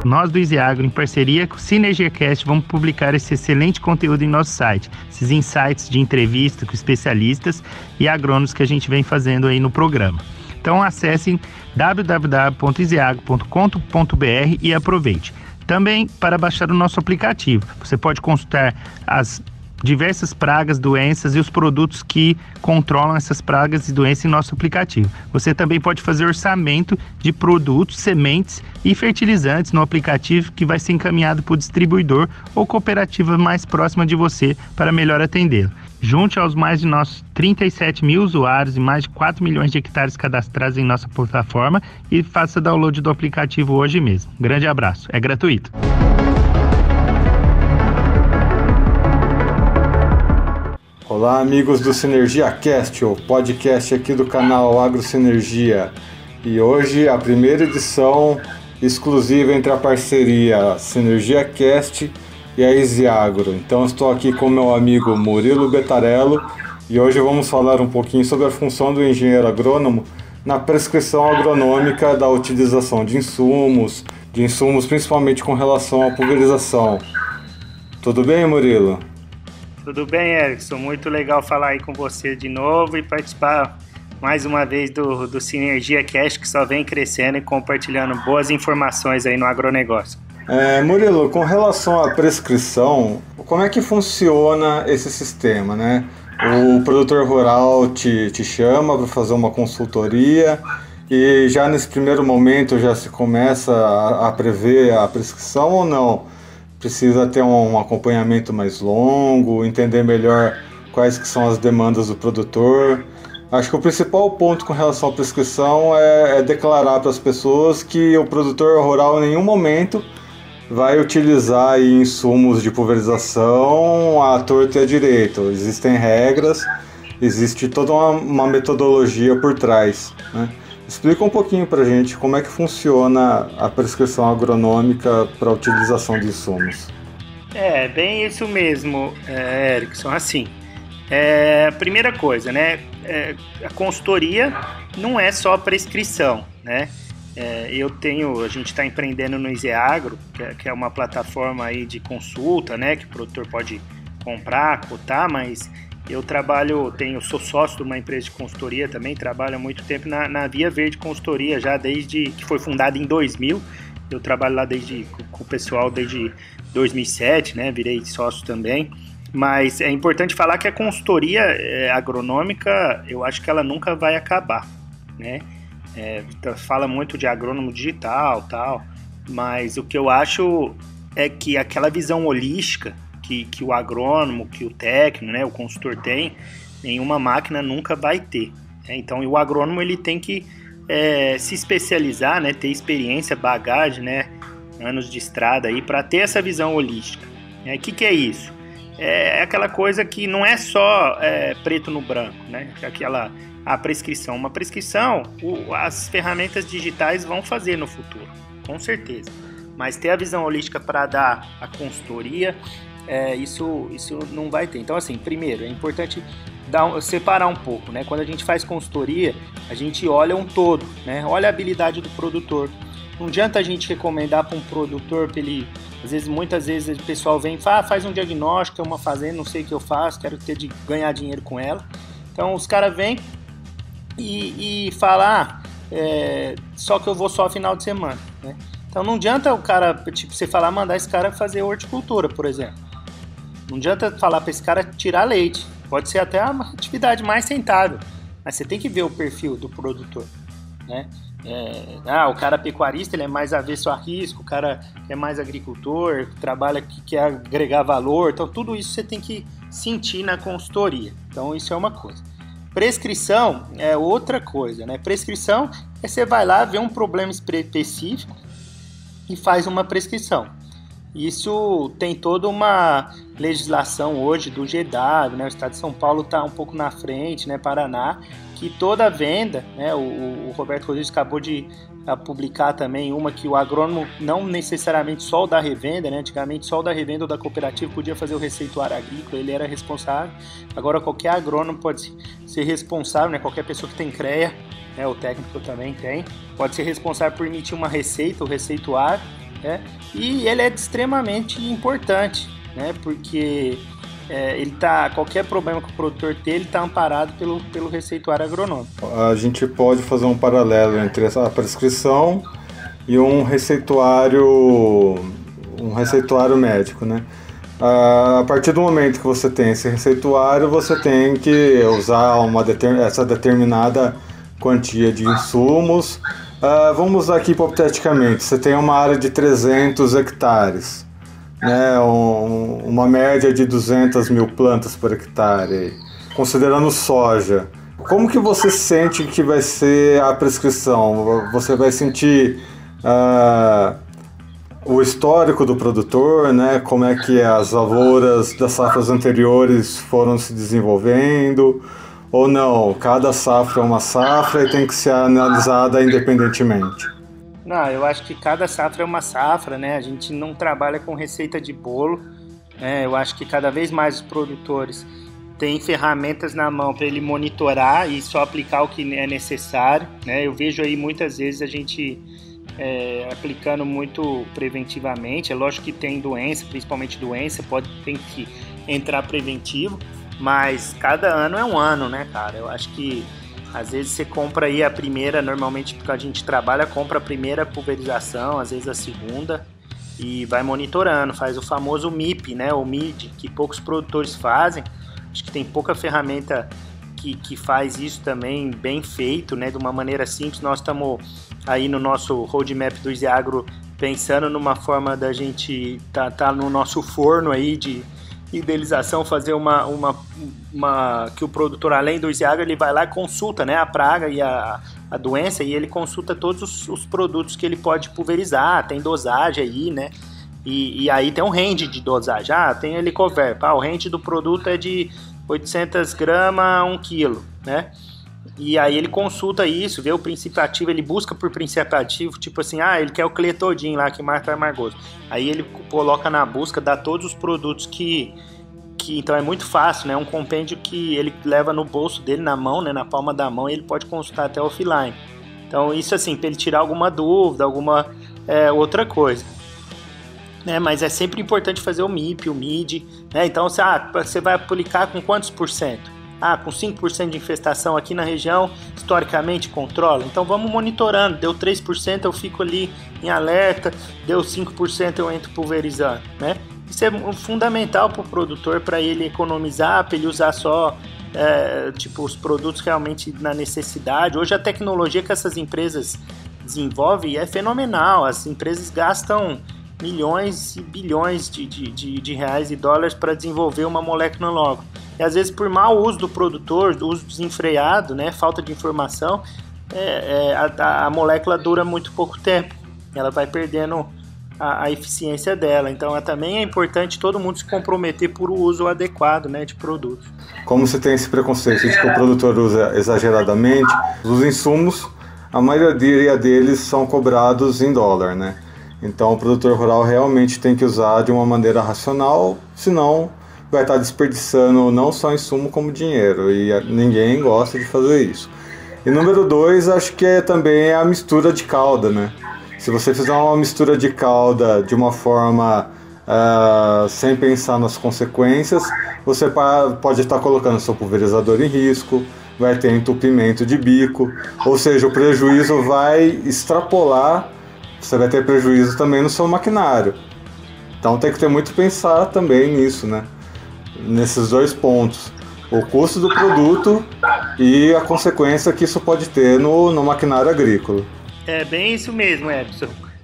Nós do Easy Agro, em parceria com o SinergiaCast, vamos publicar esse excelente conteúdo em nosso site. Esses insights de entrevista com especialistas e agrônomos que a gente vem fazendo aí no programa. Então acessem www.easyagro.com.br e aproveite. Também para baixar o nosso aplicativo. Você pode consultar as diversas pragas, doenças e os produtos que controlam essas pragas e doenças em nosso aplicativo. Você também pode fazer orçamento de produtos, sementes e fertilizantes no aplicativo que vai ser encaminhado para o distribuidor ou cooperativa mais próxima de você para melhor atendê-lo. Junte aos mais de nossos 37 mil usuários e mais de 4 milhões de hectares cadastrados em nossa plataforma e faça download do aplicativo hoje mesmo. Grande abraço, é gratuito. Olá, amigos do SinergiaCast, o podcast aqui do canal AgroSinergia. E hoje a primeira edição exclusiva entre a parceria SinergiaCast e a Easy Agro. Então estou aqui com meu amigo Murilo Betarello e hoje vamos falar um pouquinho sobre a função do engenheiro agrônomo na prescrição agronômica da utilização de insumos principalmente com relação à pulverização. Tudo bem, Murilo? Tudo bem, Erickson? Muito legal falar aí com você de novo e participar mais uma vez do SinergiaCast, que só vem crescendo e compartilhando boas informações aí no agronegócio. Murilo, com relação à prescrição, como é que funciona esse sistema, né? O produtor rural te chama para fazer uma consultoria e já nesse primeiro momento já se começa a prever a prescrição ou não? Precisa ter um acompanhamento mais longo, entender melhor quais que são as demandas do produtor. Acho que o principal ponto com relação à prescrição é declarar para as pessoas que o produtor rural em nenhum momento vai utilizar aí insumos de pulverização à torta e à direita. Existem regras, existe toda uma metodologia por trás, né? Explica um pouquinho para a gente como é que funciona a prescrição agronômica para a utilização de insumos. Bem isso mesmo, Erickson. Assim, a primeira coisa, né? A consultoria não é só prescrição, né? A gente está empreendendo no Easy Agro, que é uma plataforma aí de consulta, né? Que o produtor pode comprar, cotar, mas sou sócio de uma empresa de consultoria também, trabalho há muito tempo na Via Verde Consultoria, já desde que foi fundada em 2000, eu trabalho lá com o pessoal desde 2007, né, virei sócio também, mas é importante falar que a consultoria agronômica, eu acho que ela nunca vai acabar, né, fala muito de agrônomo digital, tal, mas o que eu acho é que aquela visão holística que o agrônomo, que o técnico, né, o consultor tem, nenhuma máquina nunca vai ter. Né? Então, o agrônomo ele tem que se especializar, né, ter experiência, bagagem, né, anos de estrada aí para ter essa visão holística. O que é isso? É aquela coisa que não é só preto no branco, né? A prescrição. Uma prescrição, as ferramentas digitais vão fazer no futuro, com certeza. Mas ter a visão holística para dar a consultoria, isso não vai ter. Então, assim, primeiro, é importante separar um pouco, né? Quando a gente faz consultoria, a gente olha um todo, né? Olha a habilidade do produtor. Não adianta a gente recomendar para um produtor para ele... Muitas vezes o pessoal vem e fala, faz um diagnóstico, é uma fazenda, não sei o que eu faço, quero ganhar dinheiro com ela. Então, os caras vêm e falam, só que eu vou só final de semana, né? Então, não adianta o cara, você mandar esse cara fazer horticultura, por exemplo. Não adianta falar para esse cara tirar leite. Pode ser até uma atividade mais rentável, mas você tem que ver o perfil do produtor, né? O cara pecuarista, ele é mais avesso a risco, o cara é mais agricultor, trabalha que quer agregar valor. Então, tudo isso você tem que sentir na consultoria. Então, isso é uma coisa. Prescrição é outra coisa, né? Prescrição é você vai lá ver um problema específico e faz uma prescrição. Isso tem toda uma legislação hoje do GW, né? O estado de São Paulo está um pouco na frente, né? Paraná, que toda venda, né? O Roberto Rodrigues acabou de publicar também uma que o agrônomo, não necessariamente só o da revenda, né? Antigamente só o da revenda ou da cooperativa podia fazer o receituário agrícola, ele era responsável. Agora qualquer agrônomo pode ser responsável, né? Qualquer pessoa que tem CREA, né? O técnico também tem, pode ser responsável por emitir uma receita, o receituário, né? E ele é extremamente importante, né? Porque qualquer problema que o produtor tem, ele está amparado pelo receituário agronômico. A gente pode fazer um paralelo entre a prescrição e um receituário médico, né? A partir do momento que você tem esse receituário, você tem que usar essa determinada quantia de insumos. Vamos usar aqui hipoteticamente, você tem uma área de 300 hectares, né? Uma média de 200 mil plantas por hectare, considerando soja. Como que você sente que vai ser a prescrição? Você vai sentir o histórico do produtor, né? Como é que as lavouras das safras anteriores foram se desenvolvendo, ou não? Cada safra é uma safra e tem que ser analisada independentemente. Não, eu acho que cada safra é uma safra, né? A gente não trabalha com receita de bolo, né? Eu acho que cada vez mais os produtores têm ferramentas na mão para ele monitorar e só aplicar o que é necessário, né? Eu vejo aí muitas vezes a gente aplicando muito preventivamente. É lógico que tem doença, principalmente doença, tem que entrar preventivo, mas cada ano é um ano, né, cara? Eu acho que às vezes você compra aí a primeira, normalmente porque a gente trabalha, compra a primeira pulverização, às vezes a segunda, e vai monitorando, faz o famoso MIP, né, o MID, que poucos produtores fazem. Acho que tem pouca ferramenta que faz isso também bem feito, né, de uma maneira simples. Nós estamos aí no nosso roadmap do Easy Agro pensando numa forma da gente tá no nosso forno aí de idealização, fazer uma que o produtor, além do Easy Agro, ele vai lá e consulta, né, a praga e a doença, e ele consulta todos os produtos que ele pode pulverizar, tem dosagem aí, né, e aí tem um range de dosagem. Tem Helicoverp, o range do produto é de 800 gramas a 1 quilo, né? E aí ele consulta isso, vê o princípio ativo, ele busca por princípio ativo, tipo assim, ele quer o cletodin lá, que marca amargoso. Aí ele coloca na busca, dá todos os produtos que então é muito fácil, né? Um compêndio que ele leva no bolso dele, na mão, né? Na palma da mão, e ele pode consultar até offline. Então isso assim, para ele tirar alguma dúvida, alguma outra coisa. Mas é sempre importante fazer o MIP, o MID, né? Então você vai aplicar com quantos por cento? Com 5% de infestação aqui na região, historicamente controla. Então vamos monitorando, deu 3% eu fico ali em alerta, deu 5% eu entro pulverizando, né? Isso é fundamental para o produtor, para ele economizar, para ele usar só os produtos realmente na necessidade. Hoje a tecnologia que essas empresas desenvolvem é fenomenal, as empresas gastam milhões e bilhões de reais e dólares para desenvolver uma molécula nova. E às vezes por mau uso do produtor, do uso desenfreado, né, falta de informação, a molécula dura muito pouco tempo. Ela vai perdendo a eficiência dela. Então também é importante todo mundo se comprometer por o uso adequado, né, de produtos. Como você tem esse preconceito de que o produtor usa exageradamente, os insumos, a maioria deles são cobrados em dólar, né? Então o produtor rural realmente tem que usar de uma maneira racional, senão vai estar desperdiçando não só insumo como dinheiro, e ninguém gosta de fazer isso. E número 2, acho que também a mistura de calda, né? Se você fizer uma mistura de calda de uma forma sem pensar nas consequências, você pode estar colocando seu pulverizador em risco, vai ter entupimento de bico, ou seja, o prejuízo vai extrapolar. Você vai ter prejuízo também no seu maquinário. Então tem que ter muito pensar também nisso, né? Nesses dois pontos. O custo do produto e a consequência que isso pode ter no maquinário agrícola. É bem isso mesmo, Edson.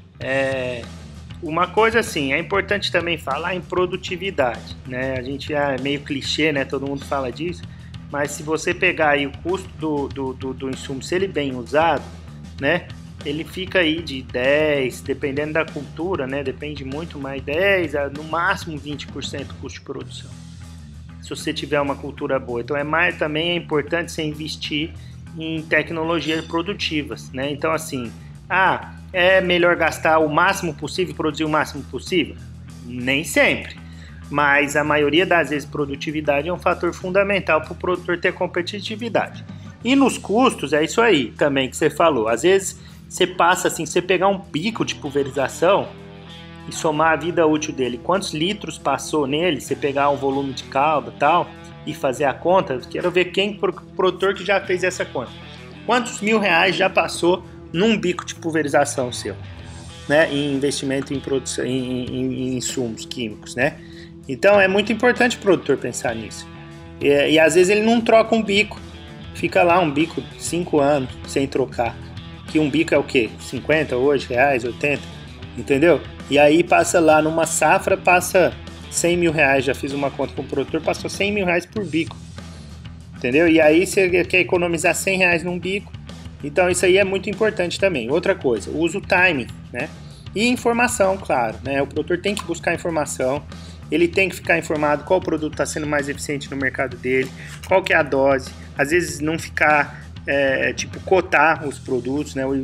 Uma coisa assim, é importante também falar em produtividade, né? A gente é meio clichê, né? Todo mundo fala disso. Mas se você pegar aí o custo do insumo, se ele bem usado, né? Ele fica aí de 10, dependendo da cultura, né? Depende muito, mas 10 a no máximo 20% do custo de produção, se você tiver uma cultura boa. Então também é importante você investir em tecnologias produtivas, né? Então assim, é melhor gastar o máximo possível e produzir o máximo possível? Nem sempre, mas a maioria das vezes produtividade é um fator fundamental para o produtor ter competitividade. E nos custos é isso aí também que você falou. Às vezes você passa assim, você pegar um pico de pulverização, e somar a vida útil dele, quantos litros passou nele, você pegar um volume de calda e tal, e fazer a conta, quero ver quem produtor que já fez essa conta. Quantos R$1.000 já passou num bico de pulverização seu, né? Em investimento em produção, em insumos químicos, né? Então é muito importante o produtor pensar nisso. E às vezes ele não troca um bico, fica lá um bico 5 anos sem trocar. Que um bico é o quê? 50 hoje, reais, 80, entendeu? E aí passa lá numa safra, passa R$100.000, já fiz uma conta com o produtor, passou R$100.000 por bico, entendeu? E aí você quer economizar R$100 num bico, então isso aí é muito importante também. Outra coisa, usa o timing, né? E informação, claro, né? O produtor tem que buscar informação, ele tem que ficar informado qual produto está sendo mais eficiente no mercado dele, qual que é a dose, às vezes não ficar, cotar os produtos, né?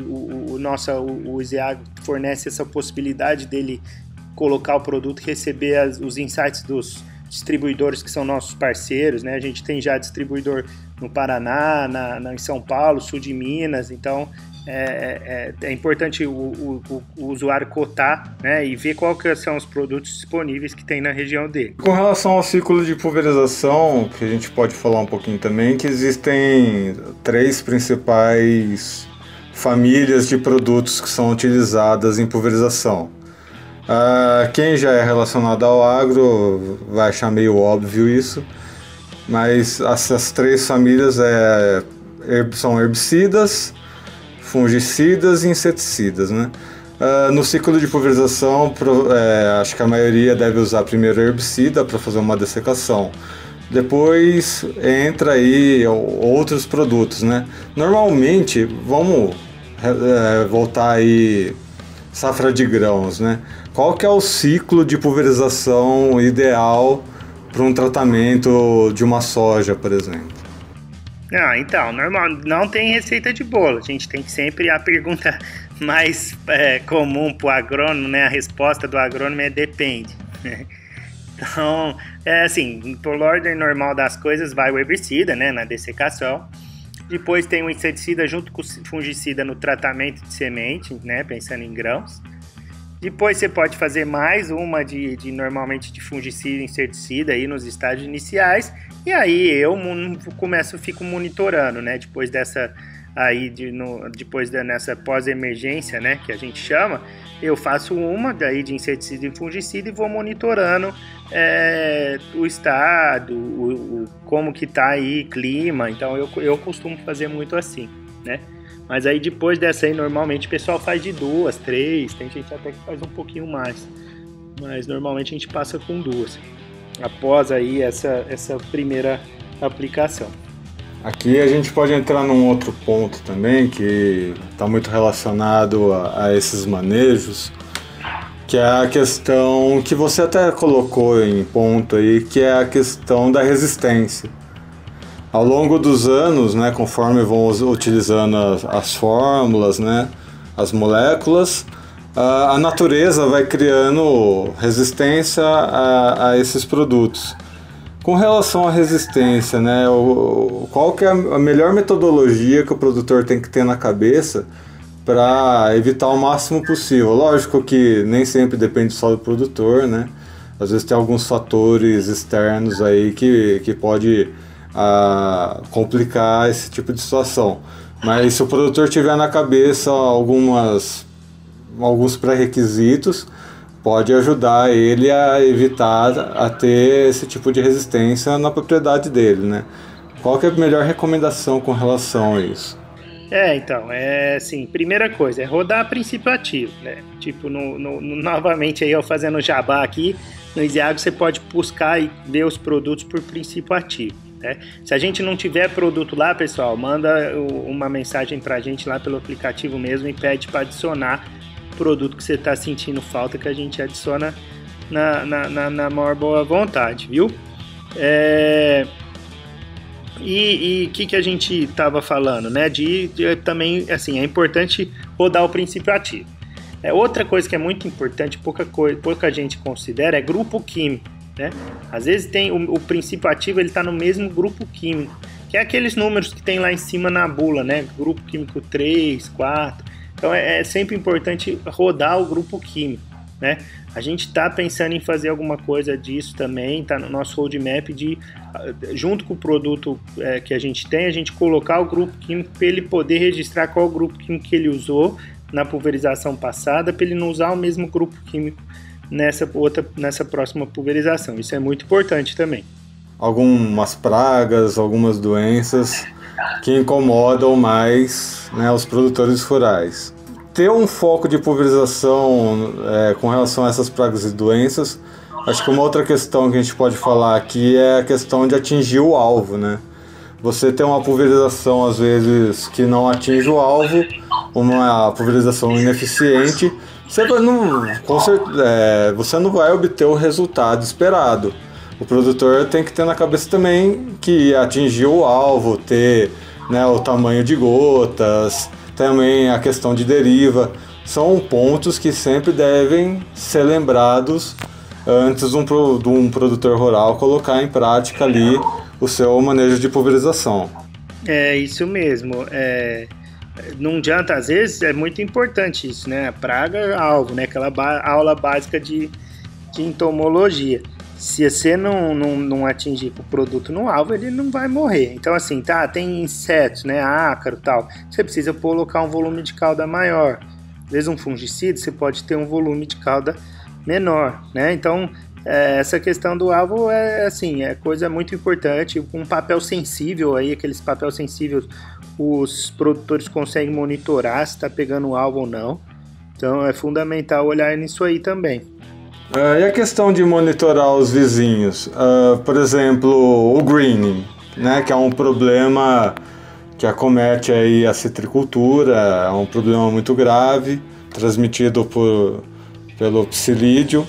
O ISEAGRO fornece essa possibilidade dele colocar o produto e receber os insights dos distribuidores que são nossos parceiros, né? A gente tem já distribuidor no Paraná, em São Paulo, sul de Minas, então é importante o usuário cotar, né? E ver qual que são os produtos disponíveis que tem na região dele. Com relação ao ciclo de pulverização, que a gente pode falar um pouquinho também, que existem 3 principais famílias de produtos que são utilizadas em pulverização. Quem já é relacionado ao agro vai achar meio óbvio isso, mas essas 3 famílias são herbicidas, fungicidas e inseticidas, né? No ciclo de pulverização, acho que a maioria deve usar primeiro herbicida para fazer uma dessecação. Depois entra aí outros produtos, né? Normalmente, vamos voltar aí safra de grãos, né? Qual que é o ciclo de pulverização ideal para um tratamento de uma soja, por exemplo? Então, não tem receita de bolo. A gente tem que sempre, a pergunta mais comum para o agrônomo, né? A resposta do agrônomo é depende. Então, assim, por ordem normal das coisas, vai o herbicida, né? Na dessecação. Depois tem o inseticida junto com o fungicida no tratamento de semente, né? Pensando em grãos. Depois você pode fazer mais uma normalmente de fungicida e inseticida aí nos estágios iniciais. E aí eu fico monitorando, né? Depois dessa nessa pós-emergência, né? Que a gente chama, eu faço uma daí de inseticida e fungicida e vou monitorando o estado, como que tá aí, clima. Então eu costumo fazer muito assim, né? Mas aí depois dessa aí, normalmente o pessoal faz de 2, 3, tem gente até que faz um pouquinho mais. Mas normalmente a gente passa com 2, após aí essa primeira aplicação. Aqui a gente pode entrar num outro ponto também, que está muito relacionado a esses manejos, que é a questão que você até colocou em ponto aí, que é a questão da resistência. Ao longo dos anos, né, conforme vão utilizando as fórmulas, né, as moléculas, a natureza vai criando resistência a esses produtos. Com relação à resistência, né, qual que é a melhor metodologia que o produtor tem que ter na cabeça para evitar o máximo possível? Lógico que nem sempre depende só do produtor, né? Às vezes tem alguns fatores externos aí que pode complicar esse tipo de situação. Mas se o produtor tiver na cabeça alguns pré-requisitos, pode ajudar ele a evitar a ter esse tipo de resistência na propriedade dele, né? Qual que é a melhor recomendação com relação a isso? Então, assim, primeira coisa, rodar princípio ativo, né? Tipo, novamente aí eu fazendo jabá aqui, no ISEAGRO você pode buscar e ver os produtos por princípio ativo, né? Se a gente não tiver produto lá, pessoal, manda uma mensagem pra gente lá pelo aplicativo mesmo e pede para adicionar produto que você está sentindo falta, que a gente adiciona na maior boa vontade, viu? E o que a gente estava falando, né? Também, assim, é importante rodar o princípio ativo. Outra coisa que é muito importante, pouca gente considera, é grupo químico, né? Às vezes tem o princípio ativo, ele está no mesmo grupo químico, que é aqueles números que tem lá em cima na bula, né? Grupo químico 3, 4... Então é sempre importante rodar o grupo químico, né? A gente está pensando em fazer alguma coisa disso também, está no nosso roadmap de, junto com o produto que a gente tem, a gente colocar o grupo químico para ele poder registrar qual grupo químico que ele usou na pulverização passada, para ele não usar o mesmo grupo químico nessa próxima pulverização. Isso é muito importante também. Algumas pragas, algumas doenças que incomodam mais, né, os produtores rurais. Ter um foco de pulverização com relação a essas pragas e doenças, acho que uma outra questão que a gente pode falar aqui é a questão de atingir o alvo, né? Você tem uma pulverização, às vezes, que não atinge o alvo, uma pulverização ineficiente, você não vai obter o resultado esperado. O produtor tem que ter na cabeça também que atingir o alvo, ter, né, o tamanho de gotas, também a questão de deriva, são pontos que sempre devem ser lembrados antes de um produtor rural colocar em prática ali o seu manejo de pulverização. É isso mesmo. Não adianta, às vezes é muito importante isso, né? A praga-alvo, né? Aquela aula básica de entomologia. Se você não atingir o produto no alvo, ele não vai morrer. Então, assim, tem insetos, né? Ácaro e tal. Você precisa colocar um volume de cauda maior. Às vezes, um fungicida, você pode ter um volume de cauda menor, né? Então, essa questão do alvo é coisa muito importante. Com um papel sensível aí, aqueles papel sensíveis, os produtores conseguem monitorar se está pegando o alvo ou não. Então, é fundamental olhar nisso aí também. E a questão de monitorar os vizinhos? Por exemplo, o greening, né, que é um problema que acomete aí a citricultura, é um problema muito grave, transmitido pelo psilídeo.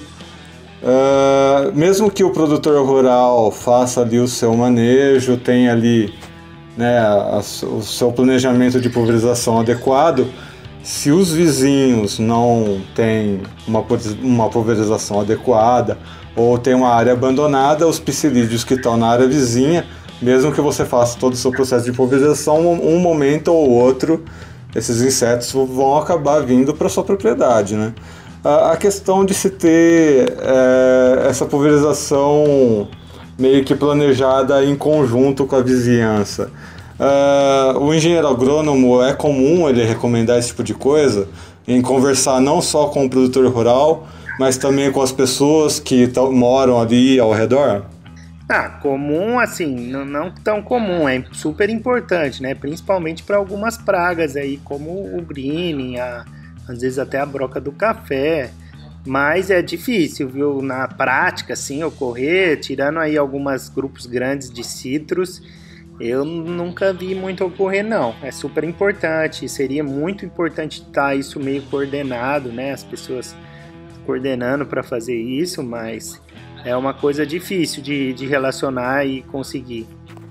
Mesmo que o produtor rural faça ali o seu manejo, tenha ali, né, o seu planejamento de pulverização adequado, se os vizinhos não têm uma pulverização adequada ou tem uma área abandonada, os psilídeos que estão na área vizinha, mesmo que você faça todo o seu processo de pulverização, um momento ou outro, esses insetos vão acabar vindo para sua propriedade, né? A questão de se ter essa pulverização meio que planejada em conjunto com a vizinhança. O engenheiro agrônomo, é comum ele recomendar esse tipo de coisa, em conversar não só com o produtor rural, mas também com as pessoas que moram ali ao redor? Comum, assim, não tão comum, é super importante, né? Principalmente para algumas pragas aí, como o greening, às vezes até a broca do café, mas é difícil, viu? Na prática, assim, ocorrer, tirando aí alguns grupos grandes de citros, eu nunca vi muito ocorrer, não. É super importante, seria muito importante estar isso meio coordenado, né? As pessoas coordenando para fazer isso, mas é uma coisa difícil de relacionar e conseguir.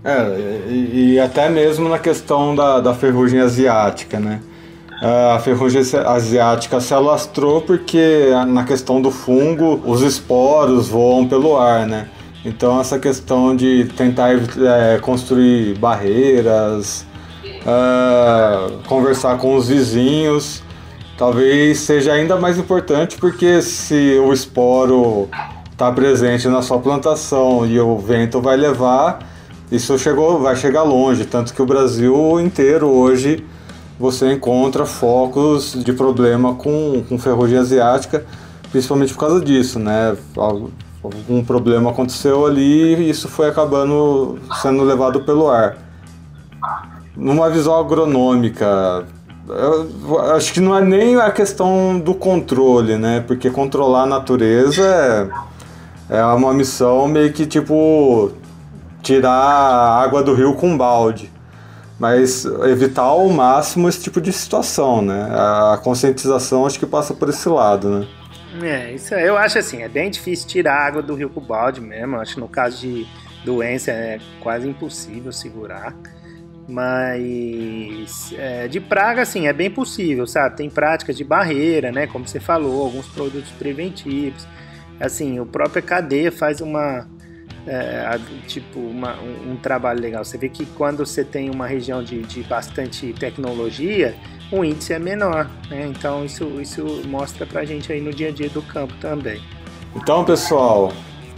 E até mesmo na questão da ferrugem asiática, né? A ferrugem asiática se alastrou porque na questão do fungo, os esporos voam pelo ar, né? Então essa questão de tentar construir barreiras, conversar com os vizinhos, talvez seja ainda mais importante, porque se o esporo está presente na sua plantação e o vento vai levar, isso vai chegar longe, tanto que o Brasil inteiro hoje você encontra focos de problema com ferrugem asiática, principalmente por causa disso, né? Algum problema aconteceu ali e isso foi acabando sendo levado pelo ar. Numa visão agronômica, eu acho que não é nem a questão do controle, né? Porque controlar a natureza é uma missão meio que tipo tirar a água do rio com um balde. Mas evitar ao máximo esse tipo de situação, né? A conscientização acho que passa por esse lado, né? Isso eu acho assim, é bem difícil tirar a água do rio com o balde mesmo. Eu acho que no caso de doença é quase impossível segurar. Mas de praga, assim, é bem possível, sabe? Tem práticas de barreira, né? Como você falou, alguns produtos preventivos. Assim, o próprio cadeia faz um trabalho legal. Você vê que quando você tem uma região de bastante tecnologia, o índice é menor, né? Então isso mostra pra gente aí no dia a dia do campo também. Então, pessoal,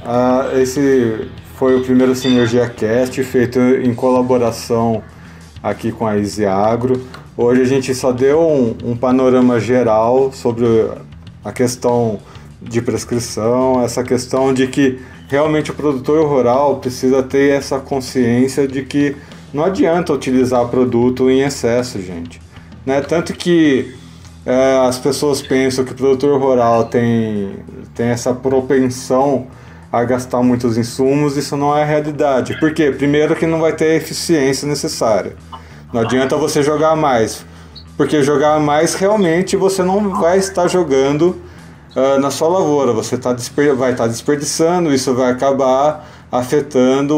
esse foi o primeiro Sinergia Cast feito em colaboração aqui com a Easy Agro. Hoje a gente só deu um panorama geral sobre a questão de prescrição, essa questão de que realmente o produtor rural precisa ter essa consciência de que não adianta utilizar produto em excesso, gente. Né? Tanto que as pessoas pensam que o produtor rural tem essa propensão a gastar muitos insumos. Isso não é a realidade. Por quê? Primeiro que não vai ter a eficiência necessária. Não adianta você jogar mais, porque jogar mais realmente você não vai estar jogando na sua lavoura. Você vai estar desperdiçando, isso vai acabar afetando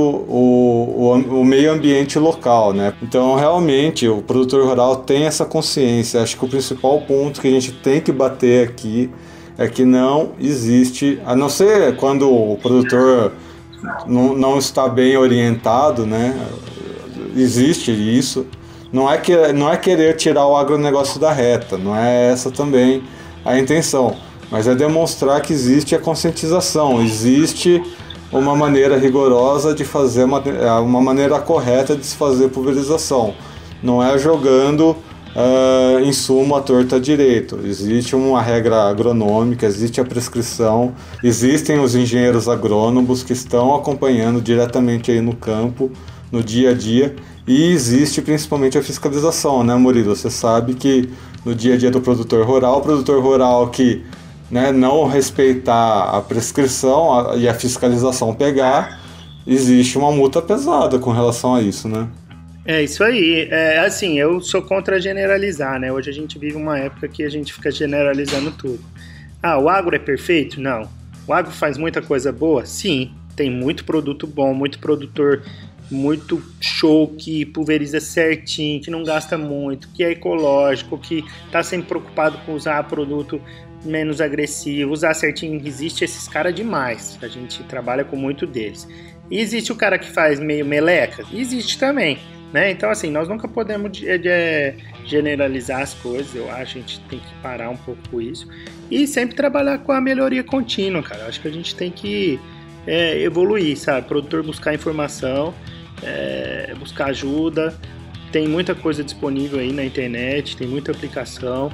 o meio ambiente local, né? Então, realmente, o produtor rural tem essa consciência. Acho que o principal ponto que a gente tem que bater aqui é que não existe, a não ser quando o produtor não está bem orientado, né? Existe isso. Não é querer tirar o agronegócio da reta, não é essa também a intenção, mas é demonstrar que existe a conscientização, existe uma maneira rigorosa de fazer, uma maneira correta de se fazer pulverização. Não é jogando insumo à torta direito. Existe uma regra agronômica, existe a prescrição, existem os engenheiros agrônomos que estão acompanhando diretamente aí no campo, no dia a dia, e existe principalmente a fiscalização, né, Murilo? Você sabe que no dia a dia do produtor rural que, né, não respeitar a prescrição e a fiscalização pegar, existe uma multa pesada com relação a isso, né? É isso aí. Assim, eu sou contra generalizar, né? Hoje a gente vive uma época que a gente fica generalizando tudo. O agro é perfeito? Não. O agro faz muita coisa boa? Sim. Tem muito produto bom, muito produtor muito show, que pulveriza certinho, que não gasta muito, que é ecológico, que está sempre preocupado com usar produto menos agressivo, usar certinho. Existe esses caras demais, a gente trabalha com muito deles. E existe o cara que faz meio meleca? Existe também, né? Então, assim, nós nunca podemos generalizar as coisas, eu acho, a gente tem que parar um pouco com isso e sempre trabalhar com a melhoria contínua, cara. Eu acho que a gente tem que evoluir, sabe? O produtor buscar informação, buscar ajuda, tem muita coisa disponível aí na internet, tem muita aplicação,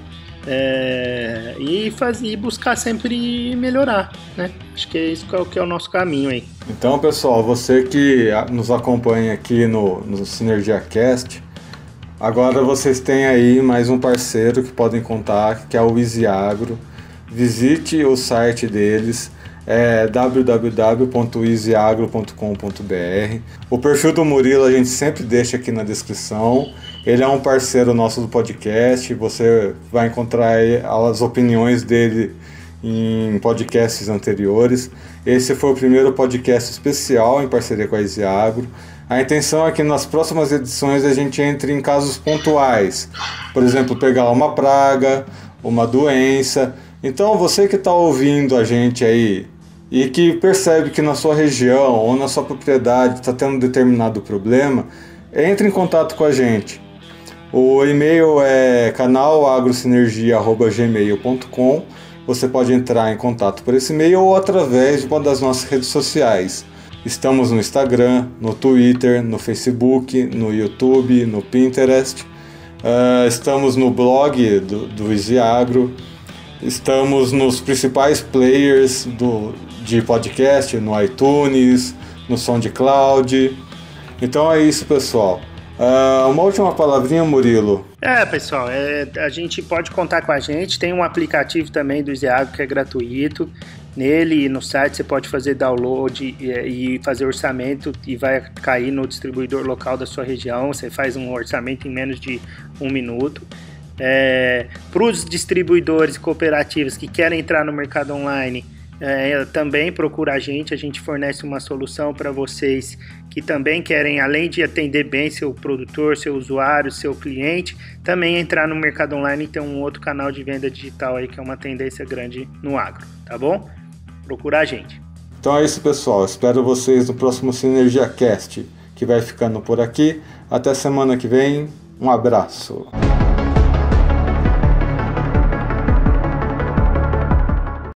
e buscar sempre melhorar, né? Acho que é isso que é o nosso caminho aí. Então, pessoal, você que nos acompanha aqui no Sinergia Cast, agora vocês têm aí mais um parceiro que podem contar, que é o Easy Agro. Visite o site deles, www.easyagro.com.br. O perfil do Murilo a gente sempre deixa aqui na descrição. Ele é um parceiro nosso do podcast. Você vai encontrar aí as opiniões dele em podcasts anteriores. Esse foi o primeiro podcast especial em parceria com a Easy Agro. A intenção é que nas próximas edições a gente entre em casos pontuais. Por exemplo, pegar uma praga, uma doença. Então, você que está ouvindo a gente aí e que percebe que na sua região ou na sua propriedade está tendo um determinado problema, entre em contato com a gente. O e-mail é canalagrosinergia@gmail.com. Você pode entrar em contato por esse e-mail ou através de uma das nossas redes sociais. Estamos no Instagram, no Twitter, no Facebook, no YouTube, no Pinterest. Estamos no blog do Easy Agro. Estamos nos principais players de podcast, no iTunes, no SoundCloud. Então é isso, pessoal. Uma última palavrinha, Murilo. Pessoal, a gente pode contar com a gente. Tem um aplicativo também do Easy Agro que é gratuito. Nele, no site, você pode fazer download e fazer orçamento e vai cair no distribuidor local da sua região. Você faz um orçamento em menos de 1 minuto. Para os distribuidores cooperativos que querem entrar no mercado online, também procura a gente fornece uma solução para vocês que também querem, além de atender bem seu produtor, seu usuário, seu cliente, também entrar no mercado online e ter um outro canal de venda digital aí que é uma tendência grande no agro, tá bom? Procura a gente. Então é isso, pessoal. Espero vocês no próximo Sinergia Cast, que vai ficando por aqui. Até semana que vem. Um abraço.